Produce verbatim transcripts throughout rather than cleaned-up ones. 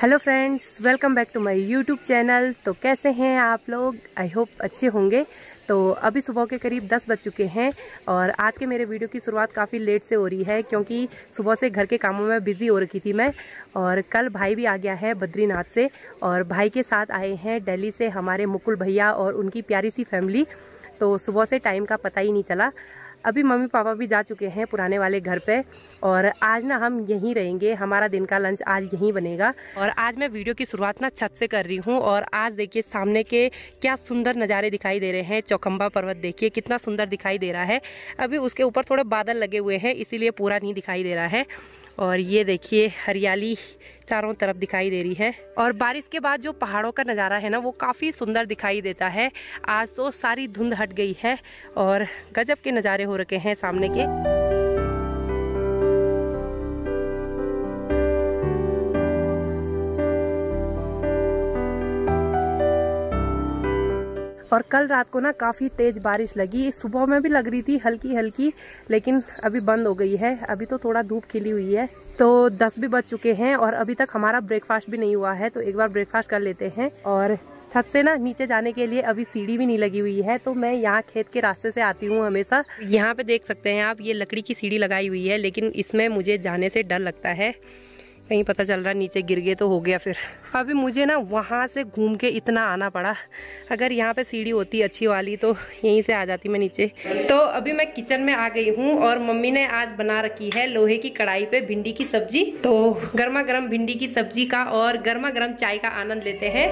Hello friends, welcome back to my YouTube channel. तो कैसे हैं आप लोग? आई होप अच्छे होंगे। तो अभी सुबह के करीब दस बज चुके हैं और आज के मेरे वीडियो की शुरुआत काफ़ी लेट से हो रही है क्योंकि सुबह से घर के कामों में बिज़ी हो रखी थी मैं। और कल भाई भी आ गया है बद्रीनाथ से और भाई के साथ आए हैं दिल्ली से हमारे मुकुल भैया और उनकी प्यारी सी फैमिली। तो सुबह से टाइम का पता ही नहीं चला। अभी मम्मी पापा भी जा चुके हैं पुराने वाले घर पे और आज ना हम यहीं रहेंगे। हमारा दिन का लंच आज यहीं बनेगा। और आज मैं वीडियो की शुरुआत ना छत से कर रही हूँ और आज देखिए सामने के क्या सुंदर नज़ारे दिखाई दे रहे हैं। चौखंबा पर्वत देखिए कितना सुंदर दिखाई दे रहा है। अभी उसके ऊपर थोड़े बादल लगे हुए हैं इसीलिए पूरा नहीं दिखाई दे रहा है। और ये देखिए हरियाली चारों तरफ दिखाई दे रही है और बारिश के बाद जो पहाड़ों का नज़ारा है ना वो काफ़ी सुंदर दिखाई देता है। आज तो सारी धुंध हट गई है और गजब के नज़ारे हो रखे हैं सामने के। और कल रात को ना काफ़ी तेज़ बारिश लगी, सुबह में भी लग रही थी हल्की हल्की, लेकिन अभी बंद हो गई है। अभी तो थोड़ा धूप खिली हुई है। तो दस भी बज चुके हैं और अभी तक हमारा ब्रेकफास्ट भी नहीं हुआ है। तो एक बार ब्रेकफास्ट कर लेते हैं। और छत से ना नीचे जाने के लिए अभी सीढ़ी भी नहीं लगी हुई है। तो मैं यहाँ खेत के रास्ते से आती हूँ हमेशा। यहाँ पे देख सकते हैं आप, ये लकड़ी की सीढ़ी लगाई हुई है, लेकिन इसमें मुझे जाने से डर लगता है, कहीं पता चल रहा नीचे गिर गए तो हो गया फिर। अभी मुझे ना वहाँ से घूम के इतना आना पड़ा। अगर यहाँ पे सीढ़ी होती अच्छी वाली तो यहीं से आ जाती मैं नीचे। तो अभी मैं किचन में आ गई हूँ और मम्मी ने आज बना रखी है लोहे की कढ़ाई पे भिंडी की सब्जी। तो गर्मा गर्म भिंडी की सब्जी का और गर्मा गर्म चाय का आनंद लेते हैं।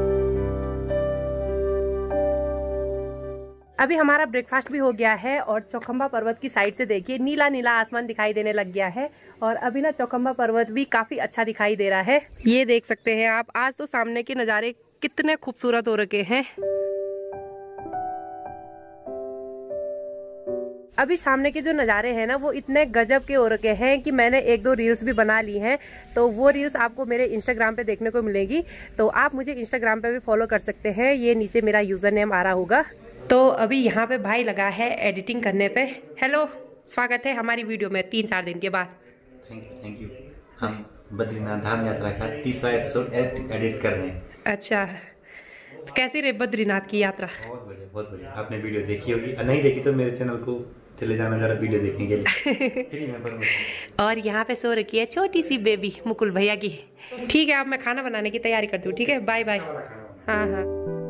अभी हमारा ब्रेकफास्ट भी हो गया है और चौखंबा पर्वत की साइड से देखिए नीला नीला आसमान दिखाई देने लग गया है और अभी ना चौखंबा पर्वत भी काफी अच्छा दिखाई दे रहा है। ये देख सकते हैं आप, आज तो सामने के नज़ारे कितने खूबसूरत हो रखे हैं। अभी सामने के जो नज़ारे हैं ना वो इतने गजब के हो रखे हैं कि मैंने एक दो रील्स भी बना ली हैं। तो वो रील्स आपको मेरे इंस्टाग्राम पे देखने को मिलेगी। तो आप मुझे इंस्टाग्राम पे भी फॉलो कर सकते हैं। ये नीचे मेरा यूजर नेम आ रहा होगा। तो अभी यहाँ पे भाई लगा है एडिटिंग करने पे। हेलो, स्वागत है हमारी वीडियो में तीन चार दिन के बाद। Thank you thank you. हम बद्रीनाथ धाम यात्रा का तीसरा एपिसोड एडिट कर रहे हैं। अच्छा, तो कैसी रही बद्रीनाथ की यात्रा? बहुत बढ़िया बहुत बढ़िया। आपने वीडियो देखी होगी, नहीं देखी तो मेरे चैनल को चले जाना जरा वीडियो देखने के लिए। और यहाँ पे सो रखी है छोटी सी बेबी मुकुल भैया की। ठीक है, अब मैं खाना बनाने की तैयारी करती हूँ। ठीक है, बाय बाय। हाँ हाँ।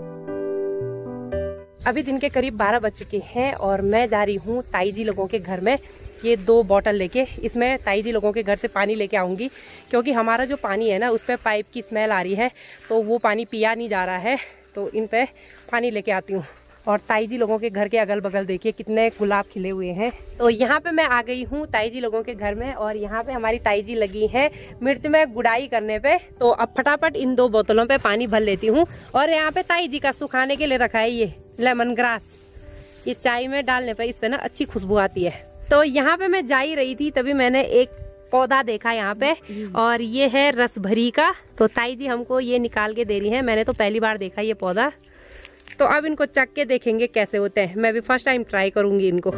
अभी दिन के करीब बारह बज चुके हैं और मैं जा रही हूँ ताई जी लोगों के घर में। ये दो बोतल लेके इसमें ताई जी लोगों के घर से पानी लेके आऊँगी क्योंकि हमारा जो पानी है ना उस पर पाइप की स्मेल आ रही है, तो वो पानी पिया नहीं जा रहा है। तो इन पे पानी लेके आती हूँ। और ताई जी लोगों के घर के अगल बगल देखिए कितने गुलाब खिले हुए हैं। तो यहाँ पे मैं आ गई हूँ ताई जी लोगों के घर में और यहाँ पे हमारी ताई जी लगी हैं मिर्च में गुड़ाई करने पे। तो अब फटाफट इन दो बोतलों पे पानी भर लेती हूँ। और यहाँ पे ताई जी का सुखाने के लिए रखा है ये लेमन ग्रास। ये चाय में डालने पे इस पे ना अच्छी खुशबू आती है। तो यहाँ पे मैं जा ही रही थी तभी मैंने एक पौधा देखा यहाँ पे और ये है रसभरी का। तो ताई जी हमको ये निकाल के दे रही है। मैंने तो पहली बार देखा ये पौधा। तो अब इनको चख के देखेंगे कैसे होते हैं। मैं भी फर्स्ट टाइम ट्राई करूंगी इनको।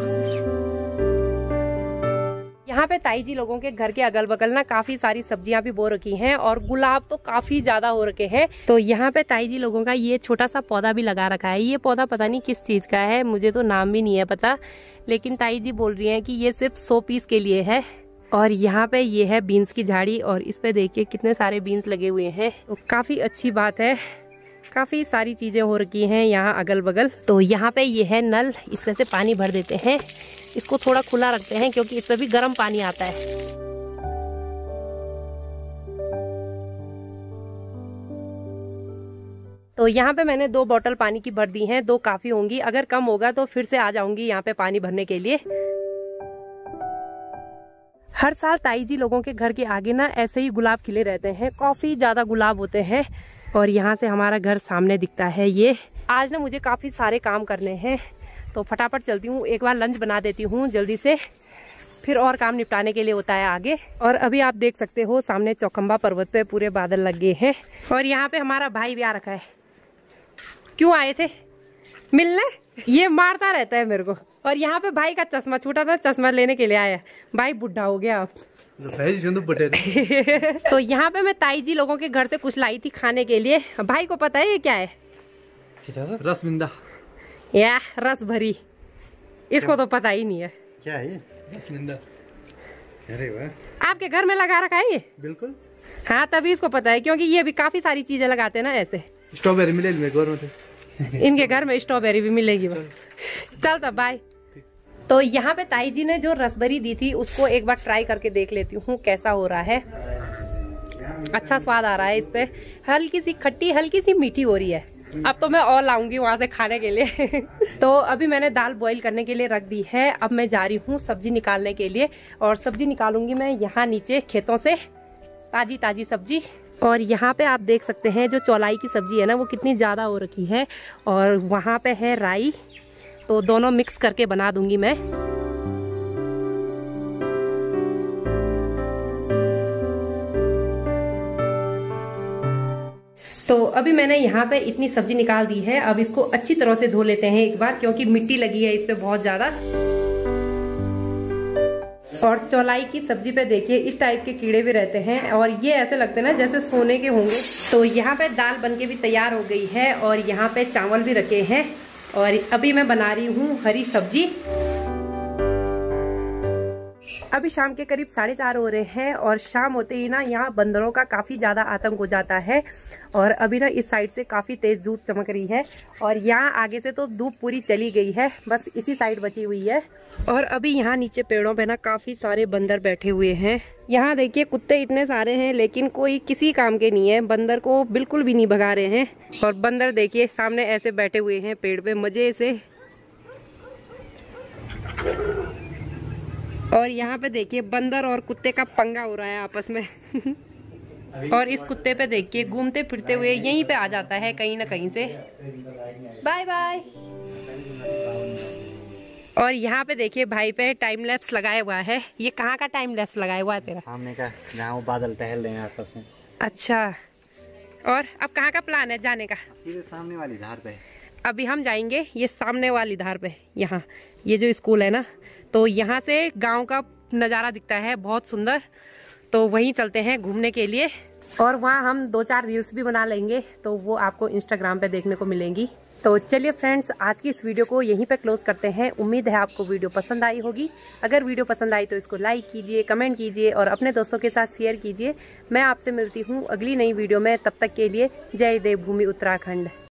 यहाँ पे ताई जी लोगों के घर के अगल बगल ना काफी सारी सब्जियां भी बो रखी हैं और गुलाब तो काफी ज्यादा हो रखे हैं। तो यहाँ पे ताई जी लोगों का ये छोटा सा पौधा भी लगा रखा है। ये पौधा पता नहीं किस चीज का है, मुझे तो नाम भी नहीं है पता, लेकिन ताई जी बोल रही हैं कि ये सिर्फ सौ पीस के लिए है। और यहाँ पे ये है बीन्स की झाड़ी और इस पे देखिए कितने सारे बीन्स लगे हुए हैं। तो काफी अच्छी बात है, काफी सारी चीजें हो रखी हैं यहाँ अगल बगल। तो यहाँ पे ये है नल, इसमें से पानी भर देते हैं। इसको थोड़ा खुला रखते हैं क्योंकि इसमें भी गर्म पानी आता है। तो यहाँ पे मैंने दो बोतल पानी की भर दी हैं, दो काफी होंगी। अगर कम होगा तो फिर से आ जाऊंगी यहाँ पे पानी भरने के लिए। हर साल ताई जी लोगों के घर के आगे ना ऐसे ही गुलाब खिले रहते हैं, काफी ज्यादा गुलाब होते हैं। और यहाँ से हमारा घर सामने दिखता है। ये आज ना मुझे काफी सारे काम करने हैं तो फटाफट चलती हूँ, एक बार लंच बना देती हूँ जल्दी से, फिर और काम निपटाने के लिए होता है आगे। और अभी आप देख सकते हो सामने चौखंबा पर्वत पे पूरे बादल लगे हैं और यहाँ पे हमारा भाई भी आ रखा है। क्यों आए थे मिलने? ये मारता रहता है मेरे को। और यहाँ पे भाई का चश्मा छूटा था, चश्मा लेने के लिए आया। भाई बुढ़ा हो गया अब। तो यहाँ पे मैं ताई जी लोगों के घर से कुछ लाई थी खाने के लिए। भाई को पता है ये क्या है? रसमिंदा या रस भरी, इसको तो पता ही नहीं है क्या है ये? रसमिंदा। अरे वाह, आपके घर में लगा रखा है ये? बिल्कुल। हाँ तभी इसको पता है, क्योंकि ये भी काफी सारी चीजें लगाते हैं ना ऐसे। स्ट्रॉबेरी मिलेगी मेरे घर में, इनके घर में स्ट्रॉबेरी भी मिलेगी। चल तब बाय। तो यहाँ पे ताई जी ने जो रसभरी दी थी उसको एक बार ट्राई करके देख लेती हूँ कैसा हो रहा है। अच्छा स्वाद आ रहा है इस पे, हल्की सी खट्टी हल्की सी मीठी हो रही है। अब तो मैं और लाऊंगी वहां से खाने के लिए। तो अभी मैंने दाल बॉईल करने के लिए रख दी है। अब मैं जा रही हूँ सब्जी निकालने के लिए, और सब्जी निकालूंगी मैं यहाँ नीचे खेतों से, ताजी ताजी सब्जी। और यहाँ पे आप देख सकते हैं जो चौलाई की सब्जी है ना वो कितनी ज्यादा हो रखी है, और वहाँ पे है राई, तो दोनों मिक्स करके बना दूंगी मैं। तो अभी मैंने यहाँ पे इतनी सब्जी निकाल दी है। अब इसको अच्छी तरह से धो लेते हैं एक बार, क्योंकि मिट्टी लगी है इस पे बहुत ज्यादा। और चौलाई की सब्जी पे देखिए इस टाइप के कीड़े भी रहते हैं, और ये ऐसे लगते हैं ना जैसे सोने के होंगे। तो यहाँ पे दाल बनके भी तैयार हो गई है, और यहाँ पे चावल भी रखे हैं, और अभी मैं बना रही हूँ हरी सब्जी। अभी शाम के करीब साढ़े चार हो रहे हैं, और शाम होते ही ना यहाँ बंदरों का काफी ज्यादा आतंक हो जाता है। और अभी ना इस साइड से काफी तेज धूप चमक रही है, और यहाँ आगे से तो धूप पूरी चली गई है, बस इसी साइड बची हुई है। और अभी यहाँ नीचे पेड़ों पे ना काफी सारे बंदर बैठे हुए हैं। यहाँ देखिए कुत्ते इतने सारे हैं, लेकिन कोई किसी काम के नहीं है, बंदर को बिल्कुल भी नहीं भगा रहे हैं। और बंदर देखिए सामने ऐसे बैठे हुए हैं पेड़ पे मजे से। और यहाँ पे देखिए बंदर और कुत्ते का पंगा हो रहा है आपस में। और इस कुत्ते पे देखिए घूमते फिरते हुए यहीं पे आ जाता है कहीं ना कहीं से। Bye bye. और यहाँ पे देखिए भाई पे टाइम लैप्स लगाया हुआ है। ये कहाँ का टाइम लैप्स लगाया हुआ है तेरा? सामने का, जहाँ वो बादल टहल रहे हैं आपस में। अच्छा, और अब कहाँ का प्लान है जाने का? सीधे सामने वाली धार पे। अभी हम जाएंगे ये सामने वाली धार पे। यहाँ ये जो स्कूल है ना, तो यहाँ से गांव का नज़ारा दिखता है बहुत सुंदर। तो वहीं चलते हैं घूमने के लिए, और वहाँ हम दो चार रील्स भी बना लेंगे, तो वो आपको इंस्टाग्राम पे देखने को मिलेंगी। तो चलिए फ्रेंड्स, आज की इस वीडियो को यहीं पे क्लोज करते हैं। उम्मीद है आपको वीडियो पसंद आई होगी। अगर वीडियो पसंद आई तो इसको लाइक कीजिए, कमेंट कीजिए, और अपने दोस्तों के साथ शेयर कीजिए। मैं आपसे मिलती हूँ अगली नई वीडियो में, तब तक के लिए जय देवभूमि उत्तराखंड।